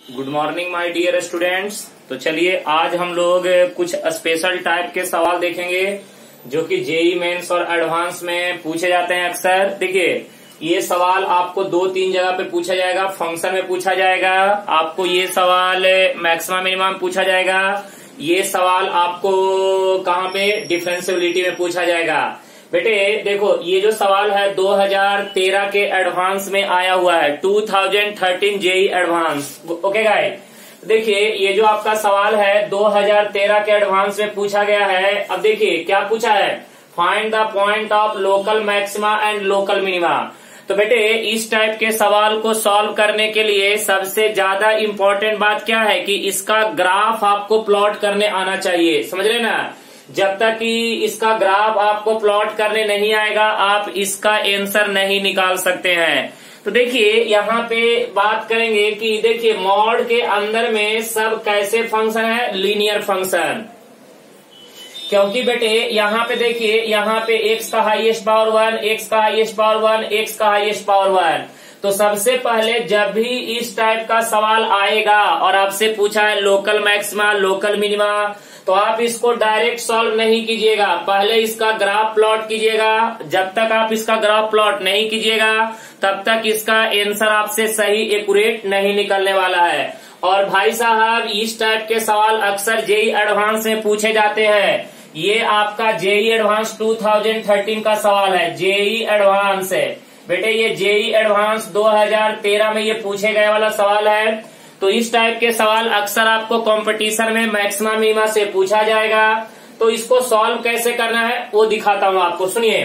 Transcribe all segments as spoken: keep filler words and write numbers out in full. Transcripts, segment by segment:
Good morning my dear students. तो चलिए आज हम लोग कुछ स्पेशल टाइप के सवाल देखेंगे जो कि जेई मेंस और एडवांस में पूछे जाते हैं अक्सर। देखिए ये सवाल आपको दो तीन जगह पे पूछा जाएगा। फंक्शन में पूछा जाएगा, आपको ये सवाल मैक्सिमम मिनिमम पूछा जाएगा, ये सवाल आपको कहाँ पे डिफरेंशियबिलिटी में पूछा जाएगा। बेटे देखो ये जो सवाल है दो हज़ार तेरह के एडवांस में आया हुआ है, दो हज़ार तेरह जेई एडवांस। ओके गाइस, देखिए ये जो आपका सवाल है दो हज़ार तेरह के एडवांस में पूछा गया है। अब देखिए क्या पूछा है, find the point of local maxima and local minima. तो बेटे इस टाइप के सवाल को सॉल्व करने के लिए सबसे ज्यादा इम्पोर्टेंट बात क्या है कि इसका ग्राफ आपको प्लॉट करने आना चाहिए। समझ रहे ना, जब तक कि इसका ग्राफ आपको प्लॉट करने नहीं आएगा आप इसका आंसर नहीं निकाल सकते हैं। तो देखिए यहाँ पे बात करेंगे कि देखिए मॉड के अंदर में सब कैसे फंक्शन है, लीनियर फंक्शन। क्योंकि बेटे यहाँ पे देखिए यहाँ पे x का हाईएस्ट पावर वन, x का हाईएस्ट पावर वन, x का हाईएस्ट पावर वन। तो सबसे पहले जब भी इस टाइप का सवाल आएगा और आपसे पूछा है लोकल मैक्सिमा लोकल मिनिमा, तो आप इसको डायरेक्ट सॉल्व नहीं कीजिएगा, पहले इसका ग्राफ प्लॉट कीजिएगा। जब तक आप इसका ग्राफ प्लॉट नहीं कीजिएगा तब तक इसका आंसर आपसे सही एक्यूरेट नहीं निकलने वाला है। और भाई साहब इस टाइप के सवाल अक्सर जेई एडवांस में पूछे जाते हैं। ये आपका जेई एडवांस दो हज़ार तेरह का सवाल है, जेई एडवांस है बेटे, ये जेई एडवांस दो हज़ार तेरह में ये पूछे गए वाला सवाल है। तो इस टाइप के सवाल अक्सर आपको कंपटीशन में मैक्सिमम मिनिमा से पूछा जाएगा। तो इसको सॉल्व कैसे करना है वो दिखाता हूं आपको, सुनिए।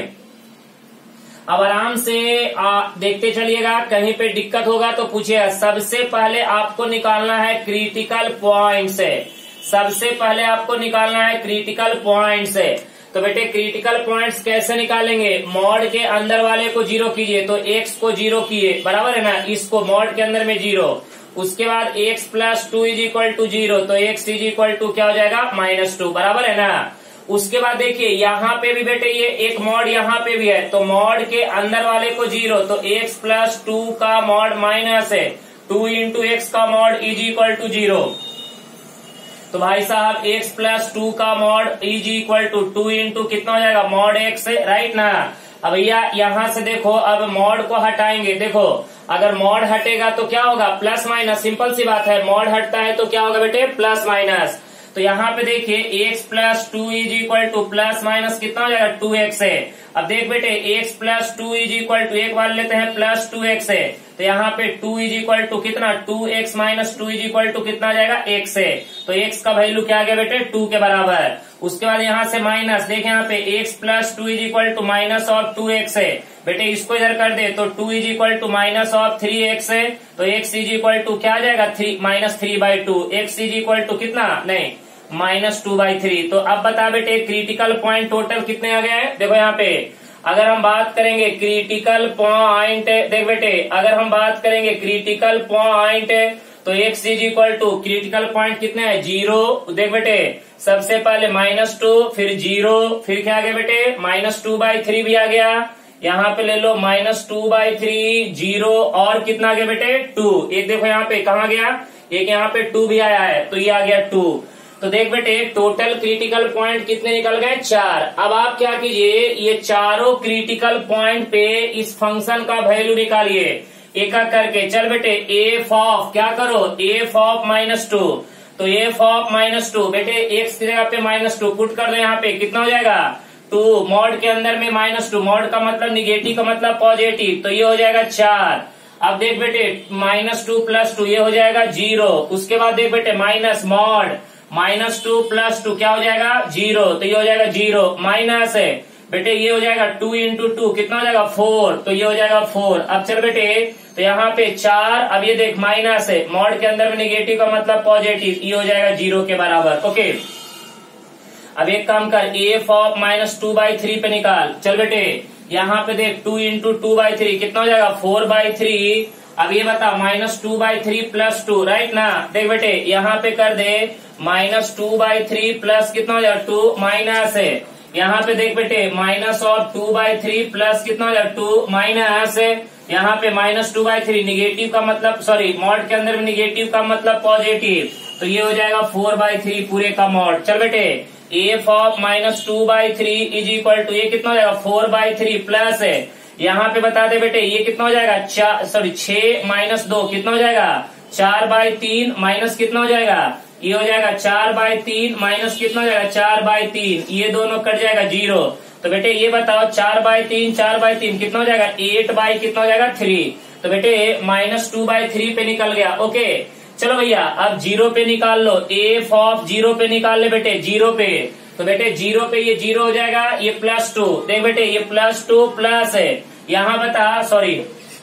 अब आराम से आ, देखते चलिएगा, कहीं पे दिक्कत होगा तो पूछिएगा। सबसे पहले आपको निकालना है क्रिटिकल पॉइंट से, सबसे पहले आपको निकालना है क्रिटिकल पॉइंट से। तो बेटे क्रिटिकल पॉइंट्स कैसे निकालेंगे, मॉड के अंदर वाले को जीरो कीजिए, तो एक्स को जीरो किए, बराबर है ना, इसको मॉड के अंदर में जीरो। उसके बाद x plus two is equal to zero, तो x इज इक्वल टू क्या हो जाएगा माइनस टू, बराबर है ना। उसके बाद देखिए यहाँ पे भी बेटे ये एक मॉड यहाँ पे भी है, तो मॉड के अंदर वाले को जीरो, तो x प्लस टू का मॉड माइनस है, टू इंटू एक्स का mod is equal to zero. तो भाई साहब x प्लस टू का mod is equal to two into कितना हो जाएगा मॉड x, राइट ना। अब भैया यहाँ से देखो, अब मॉड को हटाएंगे, देखो अगर मॉड हटेगा तो क्या होगा प्लस माइनस, सिंपल सी बात है, मॉड हटता है तो क्या होगा बेटे प्लस माइनस। तो यहाँ पे देखिए x plus two is equal to plus minus कितना हो जाएगा टू एक्स है। अब देख बेटे x plus two is equal to एक बार लेते हैं प्लस टू एक्स है, तो यहाँ पे टू इज इक्वल टू कितना two x minus two is equal to कितना आ जाएगा x है। तो x का वैल्यू क्या आ गया बेटे टू के बराबर। उसके बाद यहाँ से माइनस, देखें यहाँ पे x plus two is equal to minus of two x है, बेटे इसको इधर कर दे तो two is equal to minus of three x है, तो x इज इक्वल टू क्या आ जाएगा three minus three by two, x is equal to कितना नहीं माइनस टू बाई थ्री। तो अब बता बेटे क्रिटिकल पॉइंट टोटल कितने आ गए हैं, देखो यहाँ पे अगर हम बात करेंगे क्रिटिकल पॉइंट, देख बेटे अगर हम बात करेंगे क्रिटिकल पॉइंट तो x is equal to critical point कितने हैं जीरो। देख बेटे सबसे पहले माइनस टू फिर जीरो फिर क्या आ गया बेटे माइनस टू बाई थ्री भी आ गया, यहाँ पे ले लो minus two by three zero और कितना आ गया बेटे टू। एक देखो यहाँ पे कहाँ गया, एक यहाँ पे टू भी आया है तो ये आ गया टू। तो देख बेटे टोटल क्रिटिकल पॉइंट कितने निकल गए चार। अब आप क्या कीजिए ये चारों क्रिटिकल पॉइंट पे इस फंक्शन का वैल्यू निकालिए एक एक करके। चल बेटे एफ ऑफ क्या करो एफ ऑफ माइनस टू, तो एफ ऑफ माइनस टू बेटे एक्स की जगह पे माइनस टू पुट कर दो, यहाँ पे कितना हो जाएगा टू, मॉड के अंदर में माइनस टू, मॉड का मतलब निगेटिव का मतलब पॉजिटिव, तो ये हो जाएगा चार। अब देख बेटे माइनस टू प्लस टू ये हो जाएगा जीरो। उसके बाद देख बेटे minus mod minus two plus two क्या हो जाएगा जीरो, तो ये हो जाएगा जीरो माइनस है बेटे ये हो जाएगा टू इंटू टू कितना हो जाएगा फोर, तो ये हो जाएगा फोर। अब चल बेटे तो यहाँ पे चार, अब ये देख माइनस है, मॉड के अंदर में निगेटिव का मतलब पॉजिटिव, ये हो जाएगा जीरो के बराबर। ओके अब एक काम कर f of minus two by three पे निकाल। चल बेटे यहाँ पे देख two into two by three कितना हो जाएगा फोर बाई थ्री। अब ये बता minus two by three plus two, right ना। देख बेटे यहाँ पे कर दे minus two by three plus कितना हो जाएगा टू माइनस है, यहाँ पे देख बेटे माइनस और टू बाई थ्री प्लस कितना हो जाएगा टू माइनस है, यहाँ पे minus two by three, negative का मतलब सॉरी मॉड के अंदर में निगेटिव का मतलब पॉजिटिव, तो ये हो जाएगा फोर बाई थ्री पूरे का मॉड। चल बेटे f of minus two by three is equal to ये कितना हो जाएगा फोर बाई थ्री प्लस है, यहाँ पे बता दे बेटे ये कितना हो जाएगा चार सॉरी छह माइनस दो कितना हो जाएगा चार बाई तीन माइनस कितना हो जाएगा ये हो जाएगा चार बाई तीन माइनस कितना हो जाएगा चार बाई तीन, ये दोनों कट जाएगा जीरो। तो बेटे ये बताओ चार बाई तीन चार बाई तीन कितना हो जाएगा एट बाई कितना हो जाएगा थ्री, तो बेटे माइनस टू बाई थ्री पे निकल गया। ओके चलो भैया अब जीरो पे निकाल लो, एफ ऑफ जीरो पे निकाल ले बेटे जीरो पे, तो बेटे जीरो पे ये जीरो हो जाएगा, ये प्लस टू, देख बेटे ये प्लस टू प्लस है, यहाँ बता सॉरी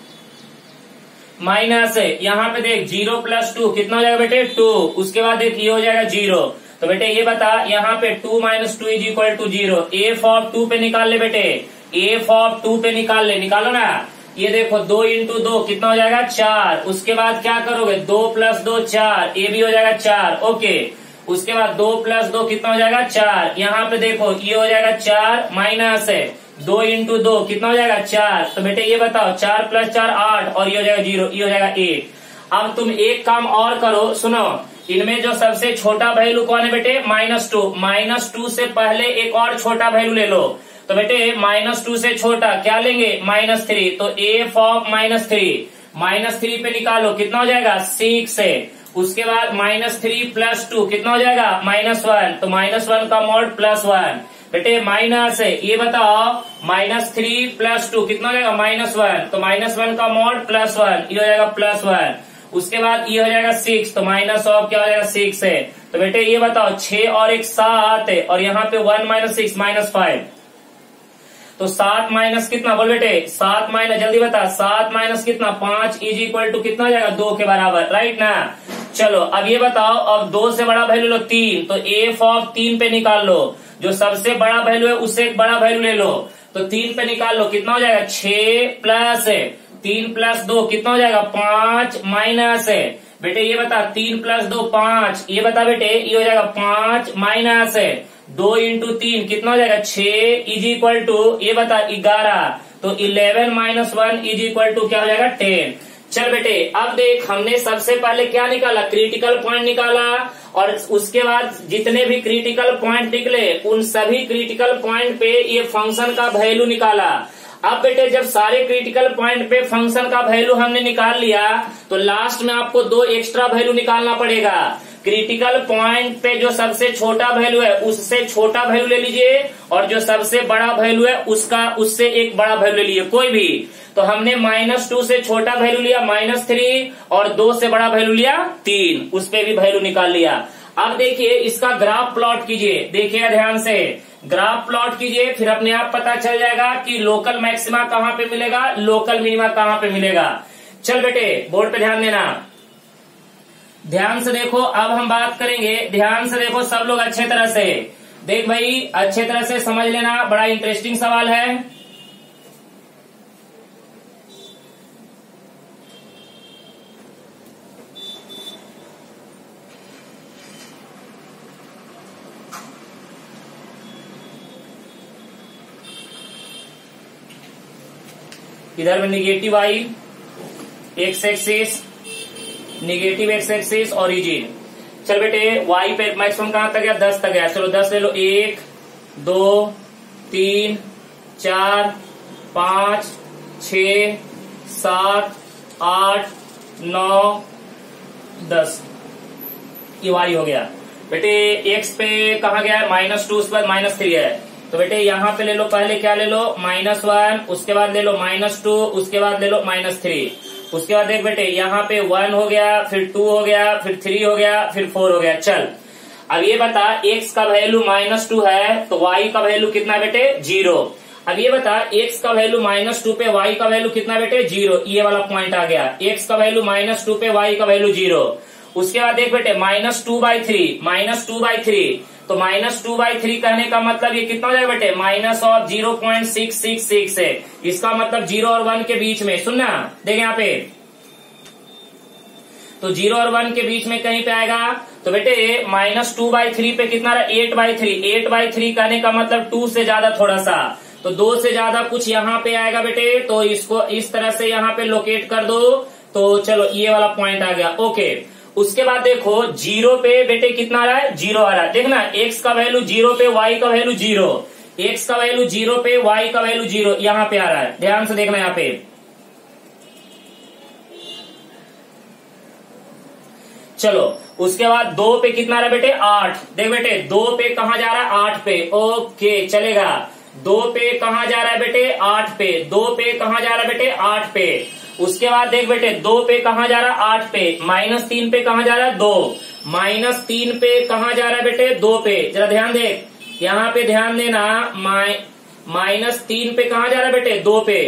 माइनस है, यहाँ पे देख जीरो प्लस टू कितना हो जाएगा बेटे टू, उसके बाद देख ये हो जाएगा जीरो। तो बेटे ये बता यहाँ पे two minus two is equal to zero, f of two पे निकाल ले बेटे, एफ ऑफ टू पे निकाल ले, निकालो ना, ये देखो दो इंटू दो कितना हो जाएगा चार, उसके बाद क्या करोगे दो प्लस दो चार, ये भी हो जाएगा चार। ओके उसके बाद दो प्लस दो कितना हो जाएगा चार, यहाँ पे देखो ये हो जाएगा चार माइनस है दो इंटू दो कितना हो जाएगा चार, तो बेटे ये बताओ चार प्लस चार आठ और ये हो जाएगा जीरो, ये हो जाएगा एट। अब तुम एक काम और करो, सुनो इनमें जो सबसे छोटा वैल्यू कौन है बेटे माइनस टू, माइनस टू से पहले एक और छोटा वैल्यू ले लो, तो बेटे माइनस टू से छोटा क्या लेंगे माइनस थ्री, तो f of minus three minus three पे निकालो कितना हो जाएगा सिक्स है, उसके बाद माइनस थ्री प्लस टू कितना हो जाएगा माइनस वन, तो माइनस वन का मॉड प्लस वन, बेटे माइनस है ये बताओ माइनस थ्री प्लस टू कितना हो जाएगा माइनस वन, तो माइनस वन का मॉड प्लस वन, ये हो जाएगा प्लस वन, उसके बाद ये हो जाएगा सिक्स, तो माइनस ऑफ क्या हो जाएगा सिक्स है, तो बेटे ये बताओ छह और एक सात है और यहाँ पे one minus six minus five, तो सात माइनस कितना बोल बेटे सात माइनस जल्दी बता सात माइनस कितना पांच इज इक्वल टू कितना हो जाएगा दो के बराबर, राइट ना। चलो अब ये बताओ अब दो से बड़ा वैल्यू लो तीन, तो एफ ऑफ तीन पे निकाल लो, जो सबसे बड़ा वैल्यू है उससे एक बड़ा वैल्यू ले लो, तो तीन पे निकाल लो कितना हो जाएगा छह प्लस है तीन प्लस दो कितना हो जाएगा पांच माइनस है, बेटे ये बता तीन प्लस दो पांच, ये बता बेटे ये हो जाएगा पांच माइनस है दो इंटू तीन कितना हो जाएगा छह इज इक्वल टू ये बता ग्यारह, तो eleven minus one is equal to क्या हो जाएगा टेन। चल बेटे अब देख हमने सबसे पहले क्या निकाला क्रिटिकल पॉइंट निकाला, और उसके बाद जितने भी क्रिटिकल पॉइंट निकले उन सभी क्रिटिकल पॉइंट पे ये फंक्शन का वैल्यू निकाला। अब बेटे जब सारे क्रिटिकल पॉइंट पे फंक्शन का वैल्यू हमने निकाल लिया तो लास्ट में आपको दो एक्स्ट्रा वैल्यू निकालना पड़ेगा। क्रिटिकल पॉइंट पे जो सबसे छोटा वैल्यू है उससे छोटा वैल्यू ले लीजिए, और जो सबसे बड़ा वैल्यू है उसका उससे एक बड़ा वैल्यू ले लीजिए कोई भी। तो हमने माइनस टू से छोटा वैल्यू लिया माइनस थ्री और दो से बड़ा वैल्यू लिया तीन, उस पे भी वैल्यू निकाल लिया। अब देखिए इसका ग्राफ प्लॉट कीजिए, देखिए ध्यान से ग्राफ प्लॉट कीजिए, फिर अपने आप पता चल जाएगा कि लोकल मैक्सिमा कहाँ पे मिलेगा लोकल मिनिमा कहाँ पे मिलेगा। चल बेटे बोर्ड पे ध्यान देना, ध्यान से देखो। अब हम बात करेंगे, ध्यान से देखो सब लोग अच्छे तरह से देख भाई, अच्छे तरह से समझ लेना, बड़ा इंटरेस्टिंग सवाल है। इधर में निगेटिव आई x axis, negative x axis origin. चल बेटे वाई पे मैक्सिमम कहां तक गया दस तक गया, चलो दस ले लो, एक दो तीन चार पांच छ सात आठ नौ दस, ये वाई हो गया। बेटे एक्स पे कहा गया है माइनस टू, उसके बाद माइनस थ्री है, तो बेटे यहाँ पे ले लो पहले क्या ले लो माइनस वन, उसके बाद ले लो माइनस टू, उसके बाद ले लो माइनस थ्री, उसके बाद देख बेटे यहाँ पे वन हो गया, फिर टू हो गया, फिर थ्री हो गया, फिर फोर हो गया। चल अब ये बता x का वैल्यू माइनस टू है तो y का वैल्यू कितना बेटे जीरो। अब ये बता x का वैल्यू माइनस टू पे y का वैल्यू कितना बेटे जीरो, ये वाला पॉइंट आ गया, x का वैल्यू माइनस टू पे y का वैल्यू जीरो। उसके बाद देख बेटे minus two by three, minus two by three, तो माइनस टू बाई थ्री कहने का मतलब ये कितना हो जाएगा बेटे minus of zero point six six six है, इसका मतलब जीरो और वन के बीच में, सुनना देख यहाँ पे, तो जीरो और वन के बीच में कहीं पे आएगा, तो बेटे माइनस टू बाई थ्री पे कितना रहा eight by three, eight by three कहने का मतलब टू से ज्यादा थोड़ा सा, तो दो से ज्यादा कुछ यहाँ पे आएगा बेटे, तो इसको इस तरह से यहाँ पे लोकेट कर दो। तो चलो ये वाला पॉइंट आ गया। ओके, उसके बाद देखो जीरो पे बेटे कितना आ रहा है, जीरो आ रहा है। देखना एक्स का वैल्यू जीरो पे, वाई का वैल्यू जीरो, एक्स का वैल्यू जीरो पे, वाई का वैल्यू जीरो, यहाँ पे आ रहा है। ध्यान से देखना यहाँ पे। चलो उसके बाद दो पे कितना आ रहा है बेटे, आठ। देख बेटे दो पे कहा जा रहा है, आठ पे। ओके चलेगा। दो पे कहा जा रहा है बेटे, आठ पे। दो पे कहा जा रहा है बेटे, आठ पे। उसके बाद देख बेटे दो पे कहा जा रहा है, आठ पे। माइनस तीन पे कहा जा रहा है, दो। माइनस तीन पे कहा जा रहा है बेटे, दो पे। जरा ध्यान देख, यहाँ पे ध्यान देना। माइ माइनस तीन पे कहा जा रहा है बेटे, दो पे।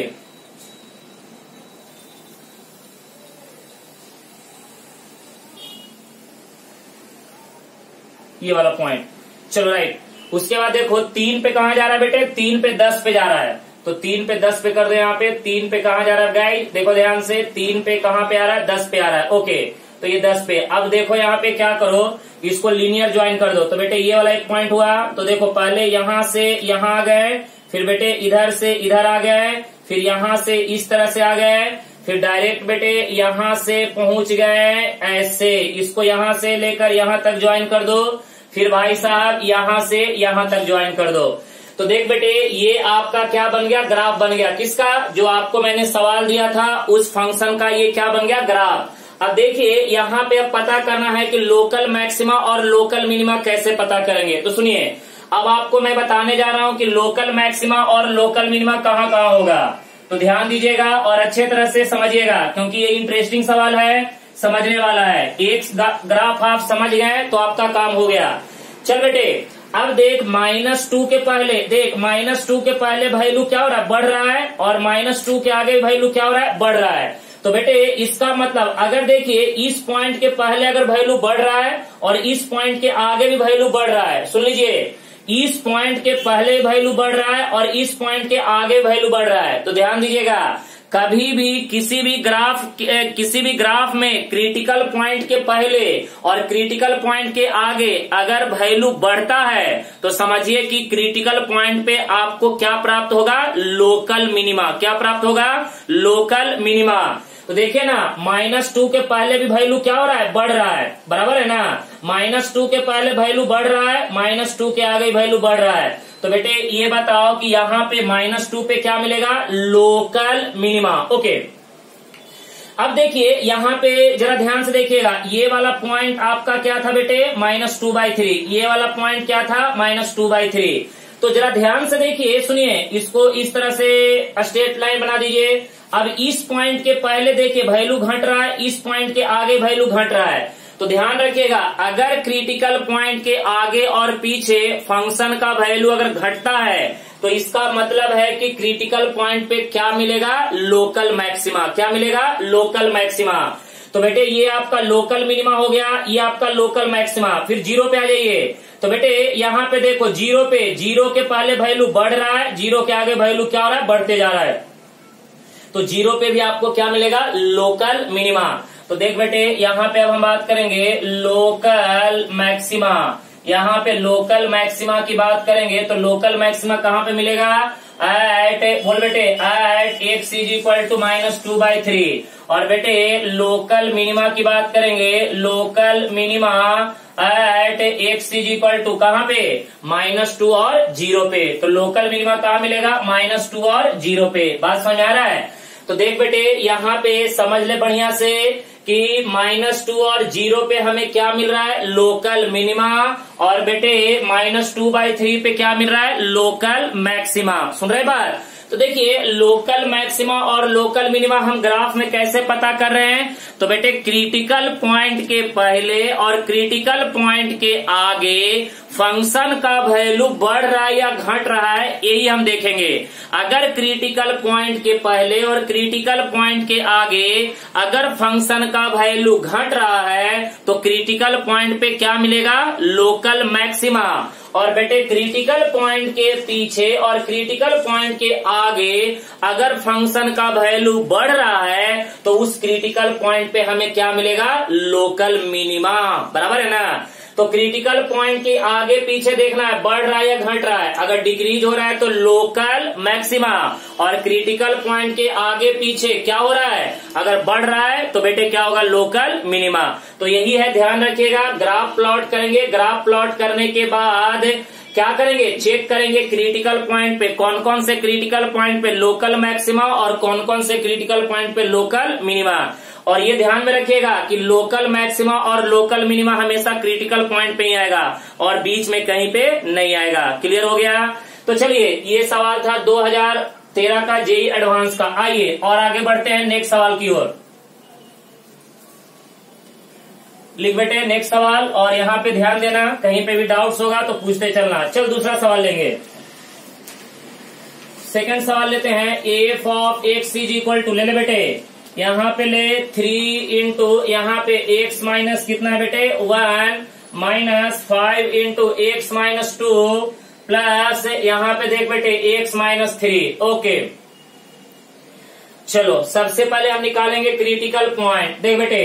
ये वाला पॉइंट। चलो राइट। उसके बाद देखो तीन पे कहा जा रहा है बेटे, तीन पे दस पे जा रहा है। तो तीन पे दस पे कर दो यहाँ पे। तीन पे कहा जा रहा है गाइस, देखो ध्यान से, तीन पे कहाँ पे आ रहा है, दस पे आ रहा है। ओके, तो ये दस पे। अब देखो यहाँ पे क्या करो, इसको लीनियर ज्वाइन कर दो। तो बेटे ये वाला एक पॉइंट हुआ। तो देखो पहले यहाँ से यहाँ आ गए, फिर बेटे इधर से इधर आ गए, फिर यहाँ से इस तरह से आ गए, फिर डायरेक्ट बेटे यहाँ से पहुंच गए ऐसे। इसको यहाँ से लेकर यहाँ तक ज्वाइन कर दो। फिर भाई साहब यहाँ से यहाँ तक ज्वाइन कर दो। तो देख बेटे ये आपका क्या बन गया, ग्राफ बन गया। किसका, जो आपको मैंने सवाल दिया था उस फंक्शन का ये क्या बन गया, ग्राफ। अब देखिए यहाँ पे अब पता करना है कि लोकल मैक्सिमा और लोकल मिनिमा कैसे पता करेंगे। तो सुनिए, अब आपको मैं बताने जा रहा हूँ कि लोकल मैक्सिमा और लोकल मिनिमा कहाँ कहाँ होगा। तो ध्यान दीजिएगा और अच्छे तरह से समझिएगा, क्योंकि ये इंटरेस्टिंग सवाल है, समझने वाला है। एक ग्राफ आप समझ गए तो आपका काम हो गया। चल बेटे अब देख, माइनस टू के पहले देख, माइनस टू के पहले वैल्यू क्या हो रहा है, बढ़ रहा है, और माइनस टू के आगे वैल्यू क्या हो रहा है, बढ़ रहा है। तो बेटे इसका मतलब अगर देखिए इस पॉइंट के पहले अगर वैल्यू बढ़ रहा है और इस पॉइंट के आगे भी वैल्यू बढ़ रहा है, सुन लीजिए, इस पॉइंट के पहले वैल्यू बढ़ रहा है और इस पॉइंट के आगे वैल्यू बढ़ रहा है। तो ध्यान दीजिएगा, कभी भी किसी भी ग्राफ किसी भी ग्राफ में क्रिटिकल पॉइंट के पहले और क्रिटिकल पॉइंट के आगे अगर वैल्यू बढ़ता है तो समझिए कि क्रिटिकल पॉइंट पे आपको क्या प्राप्त होगा, लोकल मिनिमा। क्या प्राप्त होगा, लोकल मिनिमा। तो देखिए ना, माइनस टू के पहले भी वैल्यू क्या हो रहा है, बढ़ रहा है, बराबर है ना। माइनस टू के पहले वैल्यू बढ़ रहा है, माइनस टू के आगे वैल्यू बढ़ रहा है। तो बेटे ये बताओ कि यहाँ पे माइनस टू पे क्या मिलेगा, लोकल मिनिमा। ओके, अब देखिए यहाँ पे जरा ध्यान से देखिएगा, ये वाला पॉइंट आपका क्या था बेटे, माइनस टू बाई थ्री। ये वाला पॉइंट क्या था, माइनस टू बाई थ्री। तो जरा ध्यान से देखिए, सुनिए, इसको इस तरह से स्ट्रेट लाइन बना दीजिए। अब इस पॉइंट के पहले देखिए वैल्यू घट रहा है, इस पॉइंट के आगे वैल्यू घट रहा है। तो ध्यान रखिएगा, अगर क्रिटिकल पॉइंट के आगे और पीछे फंक्शन का वैल्यू अगर घटता है तो इसका मतलब है कि क्रिटिकल पॉइंट पे क्या मिलेगा, लोकल मैक्सिमा। क्या मिलेगा, लोकल मैक्सिमा। तो बेटे ये आपका लोकल मिनिमा हो गया, ये आपका लोकल मैक्सिमा। फिर जीरो पे आ जाइए। तो बेटे यहाँ पे देखो, जीरो पे, जीरो के पहले वैल्यू बढ़ रहा है, जीरो के आगे वैल्यू क्या हो रहा है, बढ़ते जा रहा है। तो जीरो पे भी आपको क्या मिलेगा, लोकल मिनिमा। तो देख बेटे यहाँ पे अब हम बात करेंगे लोकल मैक्सिमा। यहाँ पे लोकल मैक्सिमा की बात करेंगे तो लोकल मैक्सिमा कहाँ पे मिलेगा, एट, बोल बेटे, at x is equal to minus two by three. और बेटे लोकल मिनिमा की बात करेंगे, local minima at x is equal to कहाँ पे, माइनस टू और जीरो पे। तो लोकल मिनिमा कहाँ मिलेगा, माइनस टू और जीरो पे। बात समझ आ रहा है। तो देख बेटे यहाँ पे समझ ले बढ़िया से कि माइनस टू और जीरो पे हमें क्या मिल रहा है, लोकल मिनिमा। और बेटे माइनस टू बाई थ्री पे क्या मिल रहा है, लोकल मैक्सिमा। सुन रहे बात। तो देखिए लोकल मैक्सिमा और लोकल मिनिमा हम ग्राफ में कैसे पता कर रहे हैं। तो बेटे क्रिटिकल पॉइंट के पहले और क्रिटिकल पॉइंट के आगे फंक्शन का वैल्यू बढ़ रहा है या घट रहा है, यही हम देखेंगे। अगर क्रिटिकल पॉइंट के पहले और क्रिटिकल पॉइंट के आगे अगर फंक्शन का वैल्यू घट रहा है तो क्रिटिकल पॉइंट पे क्या मिलेगा, लोकल मैक्सिमा। और बेटे क्रिटिकल पॉइंट के पीछे और क्रिटिकल पॉइंट के आगे अगर फंक्शन का वैल्यू बढ़ रहा है तो उस क्रिटिकल पॉइंट पे हमें क्या मिलेगा, लोकल मिनिमा। बराबर है ना। तो क्रिटिकल पॉइंट के आगे पीछे देखना है बढ़ रहा है या घट रहा है। अगर डिक्रीज हो रहा है तो लोकल मैक्सिमा, और क्रिटिकल पॉइंट के आगे पीछे क्या हो रहा है, अगर बढ़ रहा है तो बेटे क्या होगा, लोकल मिनिमा। तो यही है, ध्यान रखिएगा। ग्राफ प्लॉट करेंगे, ग्राफ प्लॉट करने के बाद क्या करेंगे, चेक करेंगे क्रिटिकल पॉइंट पे कौन कौन से क्रिटिकल पॉइंट पे लोकल मैक्सिमा और कौन कौन से क्रिटिकल पॉइंट पे लोकल मिनिमा। और ये ध्यान में रखिएगा कि लोकल मैक्सिमा और लोकल मिनिमा हमेशा क्रिटिकल पॉइंट पे ही आएगा और बीच में कहीं पे नहीं आएगा। क्लियर हो गया। तो चलिए, ये सवाल था दो हज़ार तेरह का जेई एडवांस का। आइए और आगे बढ़ते हैं नेक्स्ट सवाल की ओर। लिख बेटे नेक्स्ट सवाल, और यहाँ पे ध्यान देना, कहीं पे भी डाउट्स होगा तो पूछते चलना। चल दूसरा सवाल लेंगे। सेकंड सवाल लेते हैं। F of x is equal to, ले ले बेटे, यहाँ पे ले थ्री इंटू यहाँ पे एक्स माइनस कितना है बेटे, one minus five into x minus two plus यहाँ पे देख बेटे एक्स माइनस थ्री। ओके, चलो सबसे पहले हम निकालेंगे क्रिटिकल पॉइंट। देख बेटे,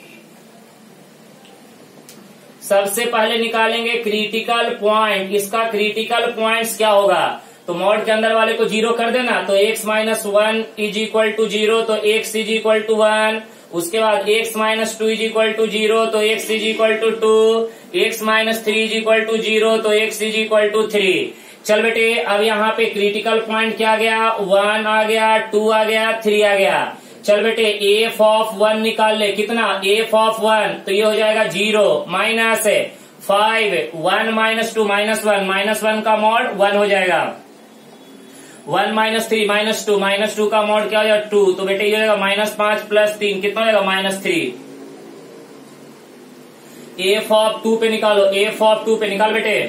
सबसे पहले निकालेंगे क्रिटिकल पॉइंट। इसका क्रिटिकल पॉइंट्स क्या होगा, तो मॉड के अंदर वाले को जीरो कर देना, तो x minus one is equal to zero, तो x is equal to one. उसके बाद x minus two is equal to zero, तो x is equal to two. x minus three is equal to zero, तो x is equal to three. चल बेटे, अब यहाँ पे क्रिटिकल पॉइंट क्या आ गया, वन आ गया, टू आ गया, थ्री आ गया। चल बेटे, एफ ऑफ वन निकाल ले, कितना, एफ ऑफ वन, तो ये हो जाएगा zero minus five, one minus two minus one, minus one का मॉड वन हो जाएगा, one minus three minus two, minus two का मॉड क्या हो जाएगा, टू, तो बेटे ये हो जाएगा माइनस पांच प्लस तीन, कितना हो जाएगा, minus three. F of two पे निकालो, एफ ऑफ टू पे निकाल बेटे,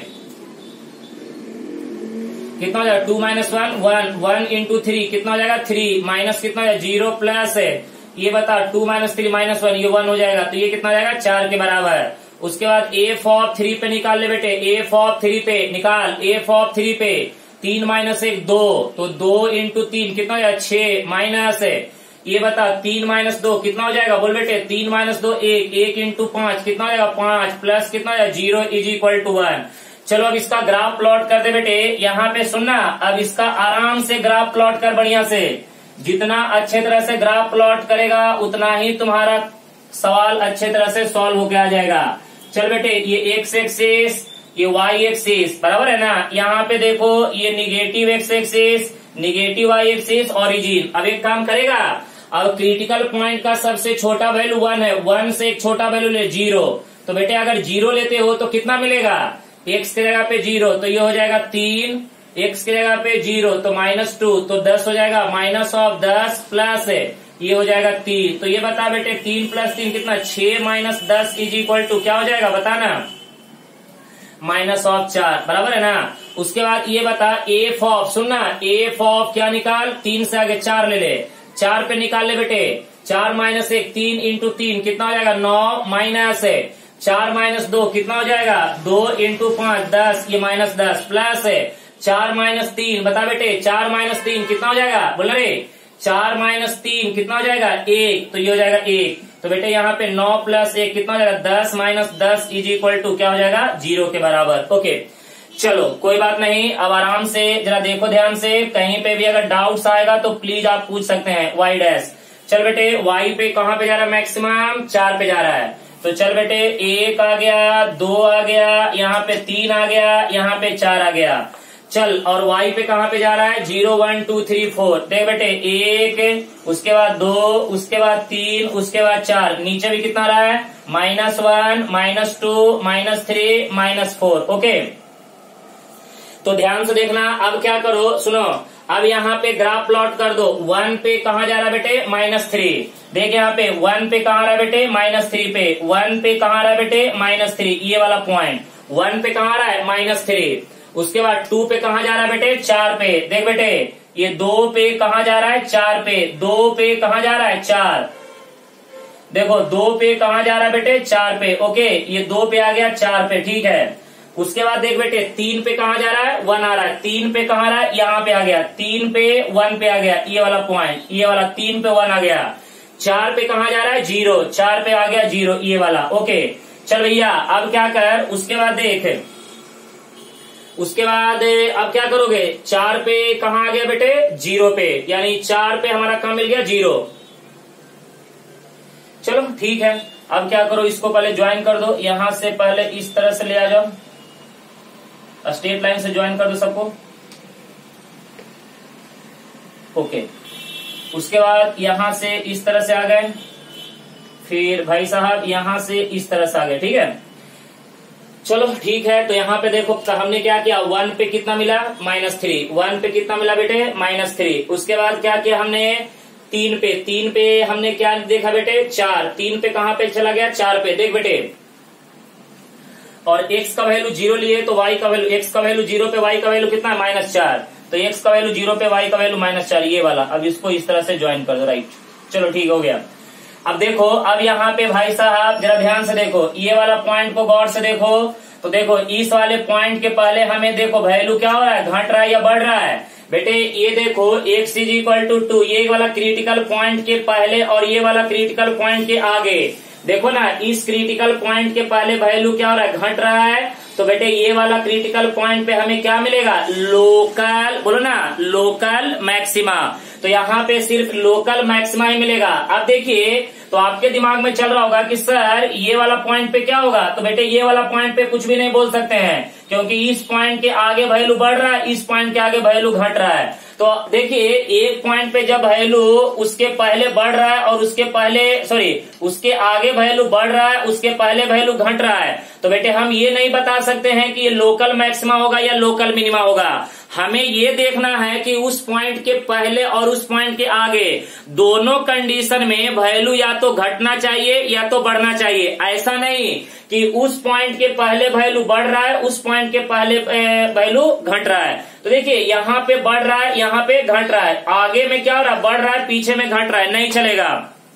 कितना हो जाएगा, two minus one, one, one into three कितना हो जाएगा, थ्री, माइनस कितना हो जाएगा, जीरो प्लस है, ये बता two minus three minus one, ये वन हो जाएगा, तो ये कितना हो जाएगा, चार के बराबर है। उसके बाद एफ ऑफ थ्री पे निकाल ले बेटे, एफ ऑफ थ्री पे निकाल, एफ ऑफ थ्री पे तीन माइनस एक दो, तो दो इंटू तीन कितना हो जाएगा, छह, माइनस है, ये बता तीन माइनस दो कितना हो जाएगा, बोल बेटे, तीन माइनस दो एक, एक इंटू पांच कितना हो जाएगा, पांच, प्लस कितना हो जाएगा, zero is equal to one. चलो अब इसका ग्राफ प्लॉट कर दे बेटे, यहाँ पे सुनना, अब इसका आराम से ग्राफ प्लॉट कर बढ़िया से, जितना अच्छे तरह से ग्राफ प्लॉट करेगा उतना ही तुम्हारा सवाल अच्छे तरह से सॉल्व होके आ जाएगा। चल बेटे, ये एक्स एक्सिस, ये वाई एक्सिस, बराबर है ना, यहाँ पे देखो ये negative x axis, negative y axis, origin. अब एक काम करेगा, अब क्रिटिकल पॉइंट का सबसे छोटा वैल्यू वन है, वन से एक छोटा वैल्यू ले जीरो, तो बेटे अगर जीरो लेते हो तो कितना मिलेगा, x की जगह पे जीरो, तो ये हो जाएगा तीन, x की जगह पे जीरो तो माइनस टू, तो दस हो जाएगा, माइनस ऑफ दस प्लस है, ये हो जाएगा तीन। तो ये बता बेटे, तीन प्लस तीन कितना, छह, माइनस दस इज इक्वल टू क्या हो जाएगा, बताना, माइनस ऑफ चार, बराबर है ना। उसके बाद ये बता, एफ ऑफ, सुनना, एफ ऑफ क्या निकाल, तीन से आगे चार ले ले, चार पे निकाल ले बेटे, चार माइनस एक, तीन इंटू तीन कितना हो जाएगा, नौ, माइनस है, चार माइनस दो कितना हो जाएगा, दो इंटू पांच, दस, ये माइनस दस, प्लस है, चार माइनस तीन, बता बेटे, चार माइनस तीन कितना हो जाएगा, बोल रहे, चार माइनस तीन कितना हो जाएगा, एक, तो ये हो जाएगा एक, तो बेटे यहाँ पे नौ प्लस एक कितना हो जाएगा, दस, माइनस दस इज इक्वल टू क्या हो जाएगा, जीरो के बराबर। ओके, चलो कोई बात नहीं, अब आराम से जरा देखो ध्यान से, कहीं पे भी अगर डाउट्स आएगा तो प्लीज आप पूछ सकते हैं। वाई डैश, चल बेटे, वाई पे कहाँ पे जा रहा है, मैक्सिमम चार पे जा रहा है, तो चल बेटे, एक आ गया, दो आ गया, यहाँ पे तीन आ गया, यहाँ पे चार आ गया। चल, और y पे कहाँ पे जा रहा है, zero, one, two, three, four, देख बेटे, एक, उसके बाद दो, उसके बाद तीन, उसके बाद चार, नीचे भी कितना रहा है, minus one, minus two, minus three, minus four. Okay, तो ध्यान से देखना, अब क्या करो, सुनो, अब यहाँ पे ग्राफ प्लॉट कर दो, वन पे कहाँ जा रहा है बेटे, माइनस थ्री, देख यहाँ पे वन पे कहाँ रहा है बेटे, माइनस थ्री पे, वन पे कहाँ रहा है बेटे, माइनस थ्री, ये वाला पॉइंट, वन पे कहाँ रहा है, माइनस थ्री। उसके बाद टू पे कहाँ जा रहा है बेटे, चार पे, देख बेटे, ये दो पे कहाँ जा रहा है, चार पे, दो पे कहाँ जा रहा है, चार, देखो दो पे कहाँ जा रहा है बेटे, चार पे। ओके, ये दो पे आ गया, चार पे, ठीक है। उसके बाद देख बेटे, तीन पे कहाँ जा रहा है, वन आ रहा है, तीन पे कहाँ रहा है, यहाँ पे आ गया, तीन पे वन पे आ गया, ये वाला पॉइंट, ये वाला तीन पे वन आ गया। चार पे कहाँ जा रहा है, जीरो, चार पे आ गया जीरो, ये वाला। ओके, चल भैया अब क्या कर, उसके बाद देख, उसके बाद अब क्या करोगे, चार पे कहाँ आ गया बेटे, जीरो पे, यानी चार पे हमारा कहाँ मिल गया, जीरो। चलो ठीक है, अब क्या करो, इसको पहले ज्वाइन कर दो, यहां से पहले इस तरह से ले आ जाओ, स्ट्रेट लाइन से ज्वाइन कर दो सबको। ओके, उसके बाद यहां से इस तरह से आ गए, फिर भाई साहब यहां से इस तरह से आ गए, ठीक है। चलो ठीक है, तो यहाँ पे देखो हमने क्या किया, वन पे कितना मिला, माइनस थ्री, वन पे कितना मिला बेटे, माइनस थ्री। उसके बाद क्या किया हमने, तीन पे, तीन पे हमने क्या देखा बेटे, चार, तीन पे कहाँ पे चला गया, चार पे, देख बेटे। और x का वैल्यू जीरो लिए तो y का वैल्यू, x का वैल्यू जीरो पे y का वैल्यू कितना है, माइनस चार, तो x का वैल्यू जीरो पे y का वैल्यू माइनस चार, ये वाला। अब इसको इस तरह से ज्वाइन कर दो, राइट। चलो ठीक हो गया। अब देखो, अब यहाँ पे भाई साहब जरा ध्यान से देखो, ये वाला पॉइंट को गौर से देखो, तो देखो इस वाले पॉइंट के पहले हमें देखो वैल्यू क्या हो रहा है, घट रहा है या बढ़ रहा है बेटे, ये देखो x is equal to two, ये वाला क्रिटिकल पॉइंट के पहले और ये वाला क्रिटिकल पॉइंट के आगे, देखो ना, इस क्रिटिकल पॉइंट के पहले वैल्यू क्या हो रहा है, घट रहा है, तो बेटे ये वाला क्रिटिकल पॉइंट पे हमें क्या मिलेगा, लोकल, बोलो ना, लोकल मैक्सिमा। तो यहाँ पे सिर्फ लोकल मैक्सिमा ही मिलेगा। अब देखिए, तो आपके दिमाग में चल रहा होगा कि सर ये वाला पॉइंट पे क्या होगा, तो बेटे ये वाला पॉइंट पे कुछ भी नहीं बोल सकते हैं, क्योंकि इस पॉइंट के आगे वैल्यू बढ़ रहा है, इस पॉइंट के आगे वैल्यू घट रहा है। तो देखिए, एक पॉइंट पे जब वैल्यू उसके पहले बढ़ रहा है और उसके पहले सॉरी उसके आगे वैल्यू बढ़ रहा है, उसके पहले वैल्यू घट रहा है, तो बेटे हम ये नहीं बता सकते हैं कि ये लोकल मैक्सिमा होगा या लोकल मिनिमा होगा। हमें ये देखना है कि उस पॉइंट के पहले और उस पॉइंट के आगे दोनों कंडीशन में वैल्यू या तो घटना चाहिए या तो बढ़ना चाहिए। ऐसा नहीं कि उस पॉइंट के पहले वैल्यू बढ़ रहा है, उस पॉइंट के पहले वैल्यू घट रहा है। तो देखिए, यहाँ पे बढ़ रहा है, यहाँ पे घट रहा है, आगे में क्या हो रहा है, बढ़ रहा है, पीछे में घट रहा है, नहीं चलेगा।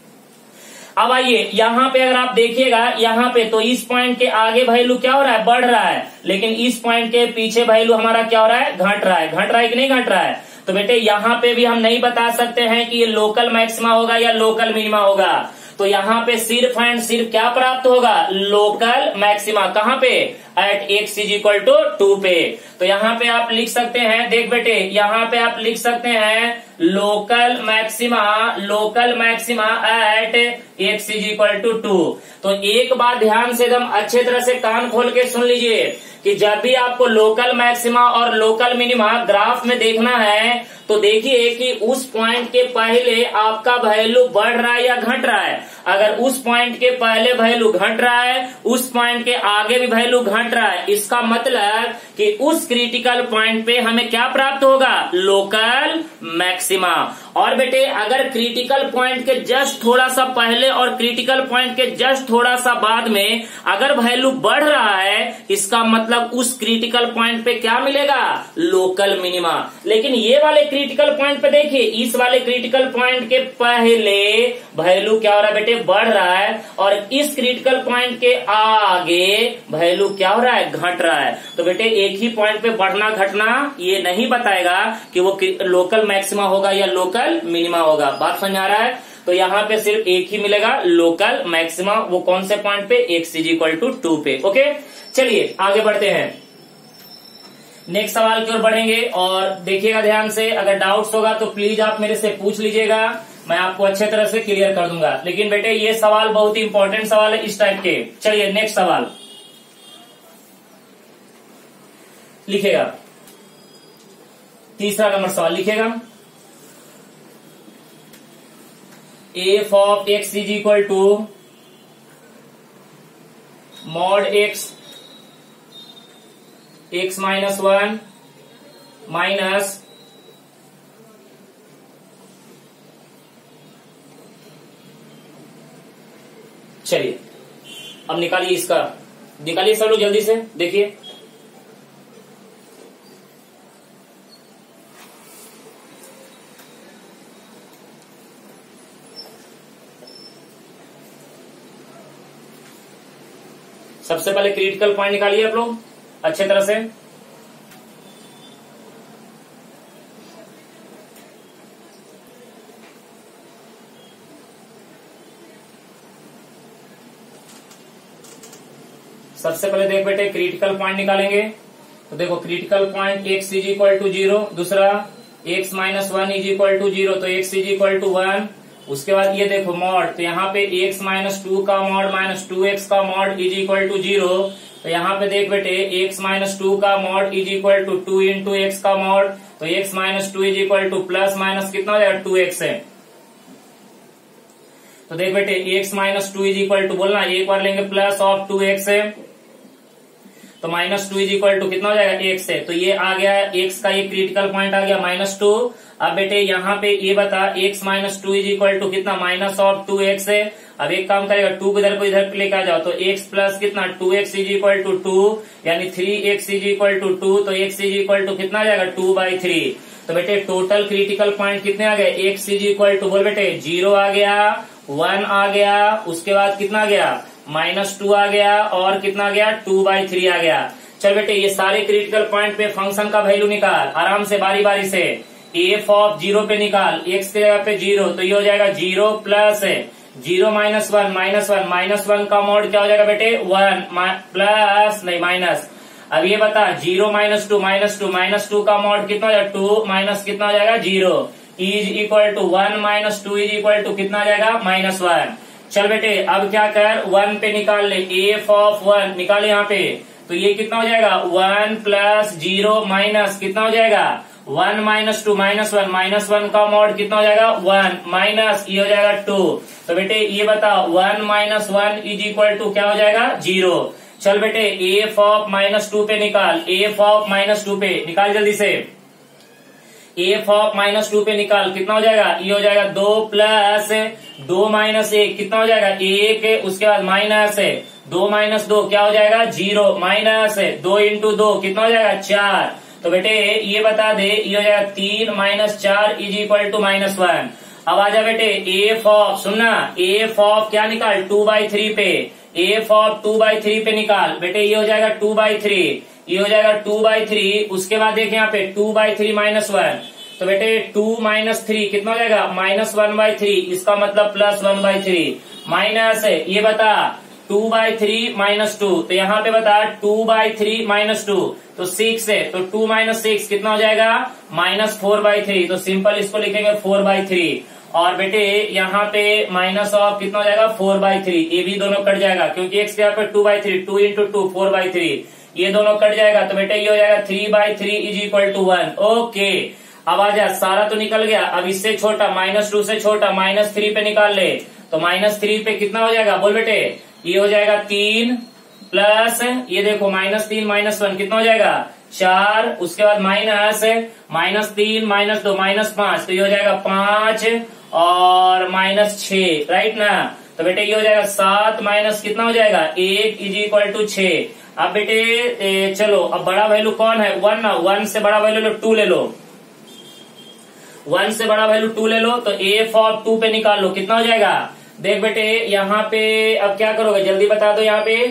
अब आइए यहाँ पे अगर आप देखिएगा, यहाँ पे तो इस पॉइंट के आगे वैल्यू क्या हो रहा है, बढ़ रहा है, लेकिन इस पॉइंट के पीछे वैल्यू हमारा क्या हो रहा है, घट रहा है। घट रहा है कि नहीं घट रहा है, तो बेटे यहाँ पे भी हम नहीं बता सकते हैं कि ये लोकल मैक्सिमा होगा या लोकल मिनिमा होगा। तो यहाँ पे सिर्फ एंड सिर्फ क्या प्राप्त होगा, लोकल मैक्सिमा। कहाँ पे, at x is equal to two पे। तो यहाँ पे आप लिख सकते हैं, देख बेटे, यहाँ पे आप लिख सकते हैं local maxima, local maxima at x is equal to two. तो एक बात ध्यान से एकदम अच्छे तरह से कान खोल के सुन लीजिए कि जब भी आपको लोकल मैक्सिमा और लोकल मिनिमा ग्राफ में देखना है, तो देखिए कि उस पॉइंट के पहले आपका वैल्यू बढ़ रहा है या घट रहा है। अगर उस पॉइंट के पहले वैल्यू घट रहा है, उस पॉइंट के आगे भी वैल्यू घट रहा है, इसका मतलब कि उस क्रिटिकल पॉइंट पे हमें क्या प्राप्त होगा, लोकल मैक्सिमा। और बेटे अगर क्रिटिकल पॉइंट के जस्ट थोड़ा सा पहले और क्रिटिकल पॉइंट के जस्ट थोड़ा सा बाद में अगर वैल्यू बढ़ रहा है, इसका मतलब उस क्रिटिकल पॉइंट पे क्या मिलेगा, लोकल मिनिमा। लेकिन ये वाले क्रिटिकल पॉइंट पे देखिए, इस वाले क्रिटिकल पॉइंट के पहले वैल्यू क्या हो रहा है बेटे, बढ़ रहा है, और इस क्रिटिकल पॉइंट के आगे वैल्यू क्या हो रहा है, घट रहा है। तो बेटे एक ही पॉइंट पे बढ़ना घटना ये नहीं बताएगा कि वो लोकल मैक्सिमा होगा या लोकल मिनिमा होगा। बात समझ आ रहा है। तो यहाँ पे सिर्फ एक ही मिलेगा, लोकल मैक्सिमा। वो कौन से पॉइंट पे, x is equal to two पे। ओके, चलिए आगे बढ़ते हैं, नेक्स्ट सवाल की ओर बढ़ेंगे। और देखिएगा ध्यान से, अगर डाउट्स होगा तो प्लीज आप मेरे से पूछ लीजिएगा, मैं आपको अच्छे तरह से क्लियर कर दूंगा। लेकिन बेटे ये सवाल बहुत ही इंपॉर्टेंट सवाल है इस टाइप के। चलिए नेक्स्ट सवाल लिखेगा, तीसरा नंबर सवाल लिखेगा, f of x is equal to mod x x minus one minus चलिए अब निकालिए, इसका निकालिए सब लोग जल्दी से। देखिए सबसे पहले क्रिटिकल पॉइंट निकालिए आप लोग अच्छे तरह से। सबसे पहले देख बेटे क्रिटिकल पॉइंट निकालेंगे। तो देखो critical point x is equal to zero, दूसरा x minus one is equal to zero, तो x is equal to one. उसके बाद ये देखो मॉड, तो यहाँ पे एक्स माइनस टू का मॉड माइनस टू एक्स का mod is equal to zero. तो यहाँ पे देख बेटे एक्स माइनस टू का mod is equal to two into x का मॉड, तो x minus two is equal to plus minus कितना हो जाएगा टू एक्स है। तो देख बेटे x minus two is equal to बोलना एक बार लेंगे प्लस ऑफ टू एक्स है, तो minus two is equal to कितना हो जाएगा एक्स है। तो ये आ गया एक्स का ये क्रिटिकल पॉइंट आ गया माइनस टू। अब बेटे यहाँ पे ये बता x minus two is equal to कितना माइनस ऑफ टू एक्स है। अब एक काम करेगा टू को इधर को इधर लेके आ जाओ, तो एक्स प्लस कितना two x is equal to two, यानी three x is equal to two, तो एक्स इज इक्वल टू कितना आ जाएगा टू बाई थ्री। तो बेटे टोटल क्रिटिकल पॉइंट कितने आ गए, एक्स इज इक्वल टू बोल बेटे जीरो आ गया, वन आ गया, उसके बाद कितना आ गया माइनस टू आ गया, और कितना आ गया टू बाई थ्री आ गया। चल बेटे ये सारे क्रिटिकल पॉइंट पे फंक्शन का वैल्यू निकाल आराम से बारी बारी से। एफ ऑफ जीरो पे निकाल, एक्स की जगह पे जीरो, तो ये हो जाएगा जीरो प्लस है zero minus one, minus one minus one का मॉड क्या हो जाएगा बेटे वन, प्लस नहीं माइनस। अब ये बता zero minus two minus two minus two का मॉड कितना हो जाएगा टू, माइनस कितना हो जाएगा zero, is equal to one minus two is equal to कितना आ जाएगा माइनस वन। चल बेटे अब क्या कर वन पे निकाल ले, एफ ऑफ वन निकाले यहाँ पे, तो ये कितना हो जाएगा वन प्लस जीरो माइनस कितना हो जाएगा one minus two minus one, minus one का मॉड कितना हो जाएगा वन, माइनस ये हो जाएगा टू। तो बेटे ये बता one minus one is equal to क्या हो जाएगा जीरो। चल बेटे एफ ऑफ माइनस टू पे निकाल, एफ ऑफ माइनस टू पे निकाल जल्दी से, एफ ऑफ माइनस टू पे निकाल कितना हो जाएगा, ये हो जाएगा दो प्लस दो माइनस एक कितना हो जाएगा एक, उसके बाद माइनस है दो माइनस दो क्या हो जाएगा जीरो, माइनस है दो इंटू दो कितना हो जाएगा चार। तो बेटे ये बता दे ये हो जाएगा तीन माइनस चार is equal to minus one. अब आजा बेटे एफ ऑफ सुनना, एफ ऑफ क्या निकाल टू बाई थ्री पे, f of two by three पे निकाल बेटे, ये हो जाएगा टू बाई थ्री, ये हो जाएगा टू बाई थ्री। उसके बाद देखें यहाँ पे two by three minus one, तो बेटे टू माइनस थ्री कितना हो जाएगा माइनस वन बाई थ्री, इसका मतलब plus one by three, minus है ये बता two by three minus two, तो यहाँ पे बता two by three minus two, तो सिक्स है, तो टू माइनस सिक्स कितना हो जाएगा माइनस फोर बाई थ्री, तो सिंपल इसको लिखेंगे फोर बाई थ्री। और बेटे यहाँ पे माइनस ऑफ कितना हो जाएगा फोर बाई थ्री, ये भी दोनों कट जाएगा क्योंकि एक्स के यहाँ पे two by three, two into two four by three, ये दोनों कट जाएगा। तो बेटे ये हो जाएगा three by three is equal to one. Okay अब आजा सारा तो निकल गया, अब इससे छोटा माइनस टू से छोटा माइनस थ्री पे निकाल ले, तो माइनस थ्री पे कितना हो जाएगा बोल बेटे, ये हो जाएगा तीन प्लस ये देखो माइनस तीन माइनस वन कितना हो जाएगा चार, उसके बाद माइनस माइनस तीन माइनस दो माइनस पांच, तो ये हो जाएगा पांच और माइनस छह, राइट ना। तो बेटे ये हो जाएगा सात माइनस कितना हो जाएगा एक इज इक्वल टू छह। अब बेटे ए, चलो अब बड़ा वैल्यू कौन है वन ना, वन से बड़ा वैल्यू लो टू ले लो, वन से बड़ा वैल्यू टू ले लो, तो एफ ऑफ टू पे निकाल लो कितना हो जाएगा। देख बेटे यहाँ पे अब क्या करोगे जल्दी बता दो, यहाँ पे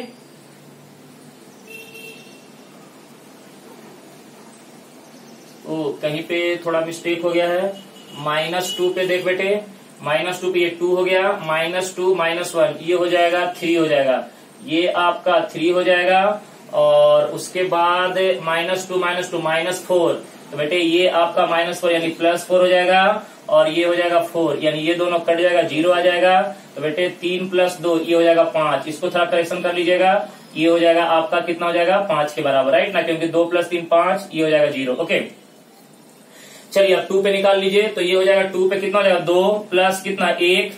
ओ कहीं पे थोड़ा मिस्टेक हो गया है, माइनस टू पे देख बेटे, माइनस टू पे ये टू हो गया, माइनस टू माइनस वन ये हो जाएगा थ्री हो जाएगा, ये आपका थ्री हो जाएगा, और उसके बाद minus two minus two minus four, तो बेटे ये आपका माइनस फोर यानी प्लस फोर हो जाएगा, और ये हो जाएगा फोर यानी ये दोनों कट जाएगा जीरो आ जाएगा। तो बेटे तीन प्लस दो ये हो जाएगा पांच, इसको थोड़ा करेक्शन कर लीजिएगा, ये हो जाएगा आपका कितना हो जाएगा पांच के बराबर, राइट ना, क्योंकि दो प्लस तीन पांच, ये हो जाएगा जीरो। ओके चलिए अब टू पे निकाल लीजिए, तो ये हो जाएगा टू पे कितना हो जाएगा दो प्लस कितना एक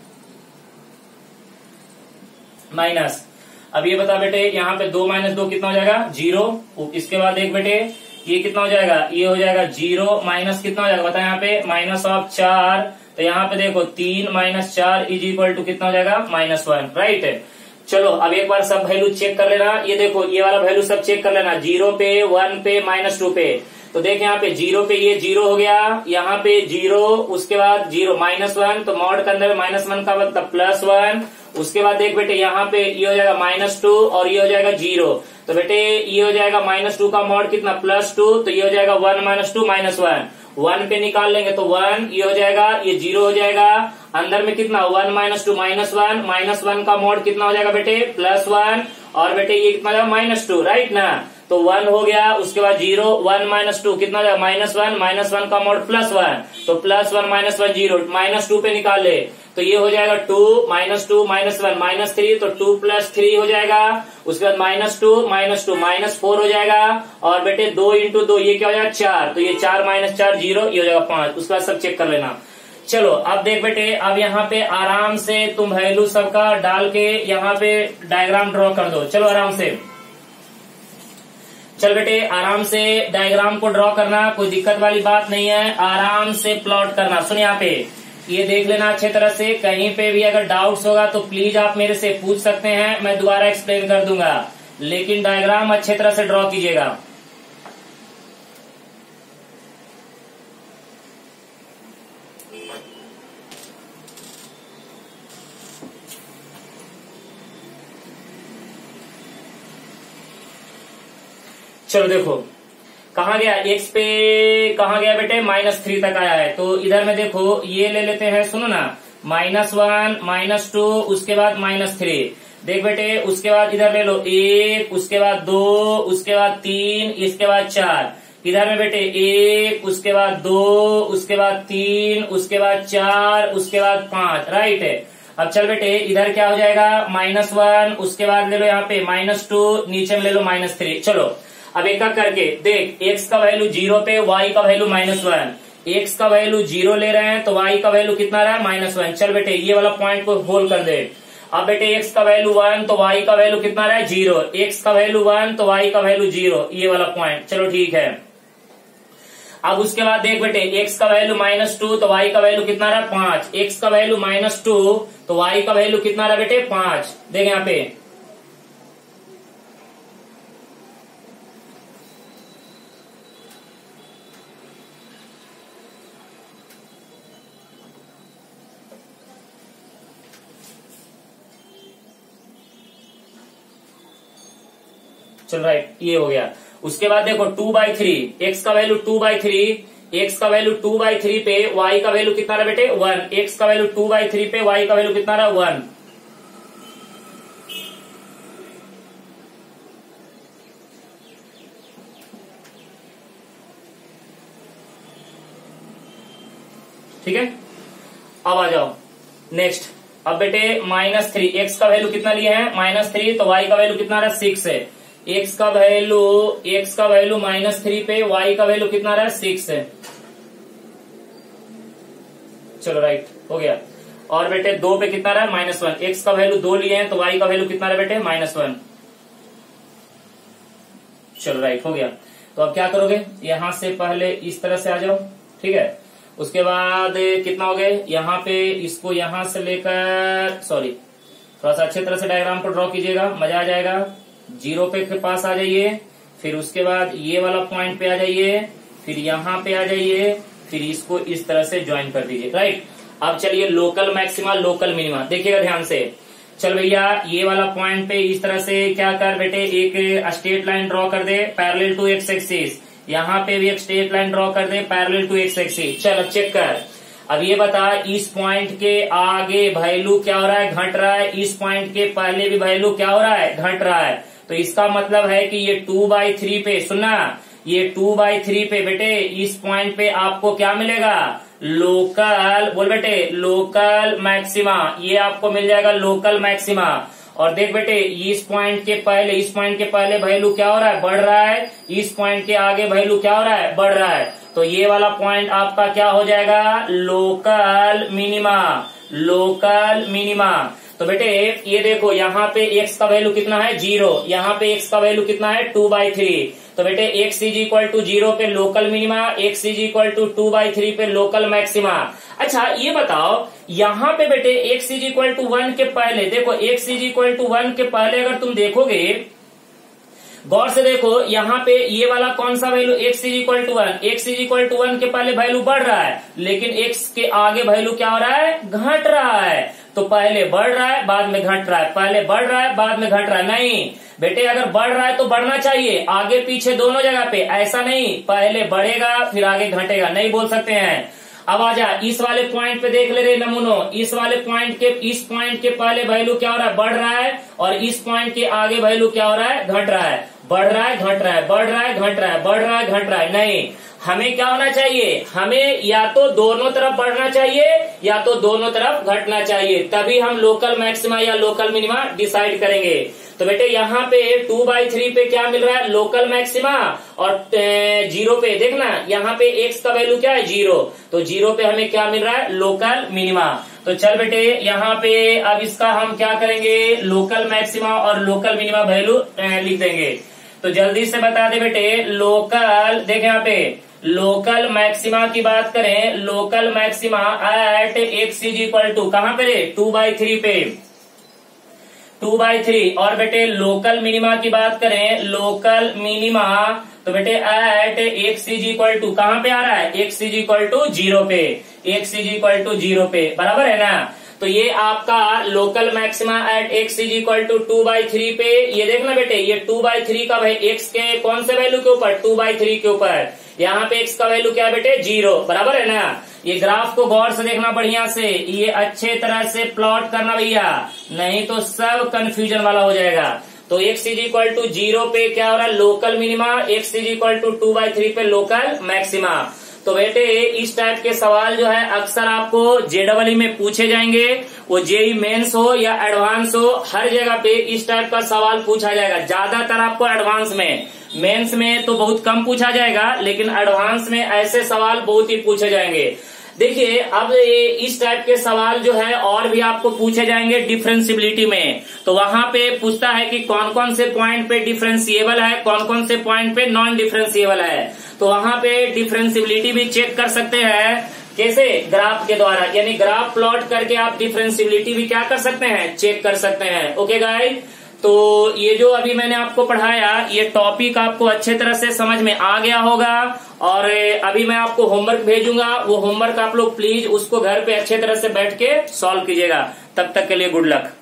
माइनस, अब ये बता बेटे यहाँ पे दो माइनस दो कितना हो जाएगा जीरो, इसके बाद एक बेटे ये कितना हो जाएगा, ये हो जाएगा जीरो माइनस कितना हो जाएगा बता यहाँ पे माइनस ऑफ चार, तो यहाँ पे देखो तीन माइनस चार इज इक्वल टू कितना हो जाएगा माइनस वन, राइट। चलो अब एक बार सब वैल्यू चेक कर लेना, ये देखो ये वाला वैल्यू सब चेक कर लेना, जीरो पे वन पे माइनस टू पे, तो देख यहाँ पे जीरो पे ये जीरो हो गया, यहाँ पे जीरो, उसके बाद जीरो माइनस वन, तो मॉड के अंदर माइनस वन का मतलब प्लस वन, उसके बाद देख बेटे यहाँ पे ये हो जाएगा माइनस टू और ये हो जाएगा जीरो, तो बेटे ये हो जाएगा माइनस टू का मॉड कितना प्लस टू, तो ये हो जाएगा one minus two minus one, one पे निकाल लेंगे तो वन, ये हो जाएगा ये जीरो हो जाएगा, अंदर में कितना one minus two minus one, minus one का मॉड कितना हो जाएगा बेटे प्लस वन, और बेटे ये कितना जाएगा माइनस टू, राइट ना। तो वन हो गया, उसके बाद जीरो, वन माइनस टू कितना जाएगा माइनस वन, माइनस वन का मोड प्लस वन, तो plus one minus one zero, minus two पे निकाले तो ये हो जाएगा two minus two minus one minus three, तो टू प्लस थ्री हो जाएगा। उसके बाद minus two minus two minus four हो जाएगा, और बेटे दो इंटू दो ये क्या हो जाएगा चार, तो ये चार माइनस चार जीरो, ये हो जाएगा पांच। उसके बाद सब चेक कर लेना। चलो अब देख बेटे, अब यहाँ पे आराम से तुम वैल्यू सबका डाल के यहाँ पे डायग्राम ड्रॉ कर दो। चलो आराम से, चल बेटे आराम से डायग्राम को ड्रॉ करना, कोई दिक्कत वाली बात नहीं है, आराम से प्लॉट करना। सुन यहाँ पे ये देख लेना अच्छे तरह से, कहीं पे भी अगर डाउट्स होगा तो प्लीज आप मेरे से पूछ सकते हैं, मैं दोबारा एक्सप्लेन कर दूंगा, लेकिन डायग्राम अच्छे तरह से ड्रॉ कीजिएगा। चलो देखो कहाँ गया, एक्स पे कहाँ गया बेटे, माइनस थ्री तक आया है, तो इधर में देखो ये ले लेते हैं, सुनो ना, माइनस वन माइनस टू उसके बाद माइनस थ्री। देख बेटे उसके बाद इधर ले लो एक, उसके बाद दो, उसके बाद तीन, इसके बाद चार। इधर में बेटे एक, उसके बाद दो, उसके बाद तीन, उसके बाद चार, उसके बाद पांच, राइट है। अब चल बेटे इधर क्या हो जाएगा माइनस वन, उसके बाद ले लो यहाँ पे माइनस टू, नीचे में ले लो माइनस थ्री। चलो अब एक एक करके देख, x का वैल्यू जीरो पे, y का वैल्यू माइनस वन, x का वैल्यू जीरो ले रहे हैं तो y का वैल्यू कितना रहा है माइनस वन। चल बेटे ये वाला पॉइंट को होल्ड कर दे। अब बेटे x का वैल्यू वन तो y का वैल्यू कितना रहा है जीरो, x का वैल्यू वन तो y का वैल्यू जीरो, ये वाला पॉइंट। चलो ठीक है। अब उसके बाद देख बेटे x का वैल्यू माइनस टू तो y का वैल्यू कितना रहा पांच, x का वैल्यू माइनस टू तो y का वैल्यू कितना रहा बेटे पांच। देख यहाँ पे चल राइट, ये हो गया। उसके बाद देखो टू बाई थ्री, एक्स का value two by three, x का वैल्यू टू बाई थ्री पे वाई का वैल्यू कितना रहा बेटे वन, एक्स का वैल्यू टू बाई थ्री पे वाई का वैल्यू कितना रहा वन। ठीक है, अब आ जाओ नेक्स्ट। अब बेटे माइनस थ्री, एक्स का वैल्यू कितना लिया है माइनस थ्री तो वाई का वैल्यू कितना रहा सिक्स है। एक्स का वैल्यू एक्स का वैल्यू माइनस थ्री पे वाई का वैल्यू कितना रहा सिक्स है। चलो राइट हो गया। और बेटे दो पे कितना रहा माइनस वन, एक्स का वैल्यू दो लिए हैं तो वाई का वैल्यू कितना रहा बेटे माइनस वन। चलो राइट हो गया। तो अब क्या करोगे, यहां से पहले इस तरह से आ जाओ, ठीक है। उसके बाद कितना हो गए, यहाँ पे इसको यहां से लेकर, सॉरी थोड़ा सा अच्छे तरह से डायग्राम को ड्रॉ कीजिएगा, मजा आ जाएगा। जीरो पे के पास आ जाइए, फिर उसके बाद ये वाला पॉइंट पे आ जाइए, फिर यहाँ पे आ जाइए, फिर इसको इस तरह से ज्वाइन कर दीजिए, राइट। अब चलिए लोकल मैक्सिमा लोकल मिनिमा देखिएगा ध्यान से। चल भैया ये वाला पॉइंट पे इस तरह से क्या कर बेटे, एक स्ट्रेट लाइन ड्रॉ कर दे पैरेलल टू एक्स एक्सिस, यहाँ पे भी एक स्ट्रेट लाइन ड्रॉ कर दे पैरेलल टू एक्स एक्सिस। चल अब चेक कर, अब ये बता इस पॉइंट के आगे वैल्यू क्या हो रहा है घट रहा है, इस पॉइंट के पहले भी वैल्यू क्या हो रहा है घट रहा है। तो इसका मतलब है कि ये टू बाई थ्री पे, सुनना ये टू बाई थ्री पे बेटे इस पॉइंट पे आपको क्या मिलेगा लोकल, बोल बेटे लोकल मैक्सिमा, ये आपको मिल जाएगा लोकल मैक्सिमा। और देख बेटे इस पॉइंट के पहले इस पॉइंट के पहले वैल्यू क्या हो रहा है बढ़ रहा है, इस पॉइंट के आगे वैल्यू क्या हो रहा है बढ़ रहा है। तो ये वाला पॉइंट आपका क्या हो जाएगा लोकल मिनिमा, लोकल मिनिमा। तो बेटे ये देखो यहाँ पे x का वैल्यू कितना है जीरो, यहाँ पे x का वैल्यू कितना है टू बाई थ्री। तो बेटे x is equal to zero पे local minima, x is equal to two by three पे लोकल मैक्सिमा। अच्छा ये बताओ यहाँ पे बेटे x is equal to one के पहले, देखो x is equal to one के पहले अगर तुम देखोगे गौर से देखो यहाँ पे ये वाला कौन सा value x is equal to one, x is equal to one के पहले वैल्यू बढ़ रहा है, लेकिन x के आगे वैल्यू क्या हो रहा है घट रहा है। तो पहले बढ़ रहा है बाद में घट रहा है, पहले बढ़ रहा है बाद में घट रहा है। नहीं बेटे अगर बढ़ रहा है तो बढ़ना चाहिए आगे पीछे दोनों जगह पे, ऐसा नहीं पहले बढ़ेगा फिर आगे घटेगा, नहीं बोल सकते हैं। अब आजा इस वाले पॉइंट पे देख ले रे नमूनो, इस वाले पॉइंट के इस पॉइंट के पहले वैल्यू क्या हो रहा है, बढ़ रहा है, और इस पॉइंट के आगे वैल्यू क्या हो रहा है, घट रहा है। बढ़ रहा है घट रहा है, बढ़ रहा है घट रहा है, बढ़ रहा है घट रहा है। नहीं, हमें क्या होना चाहिए, हमें या तो दोनों तरफ बढ़ना चाहिए या तो दोनों तरफ घटना चाहिए, तभी हम लोकल मैक्सिमा या लोकल मिनिमा डिसाइड करेंगे। तो बेटे यहाँ पे टू बाई थ्री पे क्या मिल रहा है, लोकल मैक्सिमा, और जीरो पे देखना यहाँ पे एक्स का वैल्यू क्या है, जीरो, तो जीरो पे हमें क्या मिल रहा है, लोकल मिनिमा। तो चल बेटे यहाँ पे अब इसका हम क्या करेंगे, लोकल मैक्सिमा और लोकल मिनिमा वैल्यू लिख देंगे। तो जल्दी से बता दे बेटे, लोकल देख यहाँ पे लोकल मैक्सिमा की बात करें, local maxima at x is equal to कहां पे रे, टू बाई थ्री पे, टू बाई थ्री। और बेटे लोकल मिनिमा की बात करें, लोकल मिनिमा तो बेटे at x is equal to कहां पे आ रहा है, x is equal to zero पे, x is equal to zero पे, बराबर है ना। तो ये आपका local maxima at x is equal to two by three पे, ये देखना बेटे ये टू बाई थ्री का भाई एक्स के कौन से वैल्यू के ऊपर, टू बाई थ्री के ऊपर, यहाँ पे एक्स का वैल्यू क्या है बेटे, जीरो, बराबर है ना। ये ग्राफ को गौर से देखना बढ़िया से, ये अच्छे तरह से प्लॉट करना भैया, नहीं तो सब कंफ्यूजन वाला हो जाएगा। तो x is equal to zero पे क्या हो रहा है, local minima, x is equal to two by three पे लोकल मैक्सिमा। तो बेटे इस टाइप के सवाल जो है अक्सर आपको जेडबल में पूछे जाएंगे, वो जेई मेंस हो या एडवांस हो, हर जगह पे इस टाइप का सवाल पूछा जाएगा। ज्यादातर आपको एडवांस में, मेंस में तो बहुत कम पूछा जाएगा, लेकिन एडवांस में ऐसे सवाल बहुत ही पूछे जाएंगे। देखिए अब इस टाइप के सवाल जो है और भी आपको पूछे जाएंगे डिफरेंशियबिलिटी में। तो वहां पे पूछता है कि कौन कौन से पॉइंट पे डिफरेंशिएबल है, कौन कौन से पॉइंट पे नॉन डिफरेंशिएबल है। तो वहां पे डिफरेंशियबिलिटी भी चेक कर सकते हैं, कैसे, ग्राफ के द्वारा, यानी ग्राफ प्लॉट करके आप डिफरेंशियबिलिटी भी क्या कर सकते हैं, चेक कर सकते हैं। ओके गाइस, तो ये जो अभी मैंने आपको पढ़ाया ये टॉपिक आपको अच्छे तरह से समझ में आ गया होगा, और अभी मैं आपको होमवर्क भेजूंगा, वो होमवर्क आप लोग प्लीज उसको घर पे अच्छे तरह से बैठ के सॉल्व कीजिएगा। तब तक के लिए गुड लक।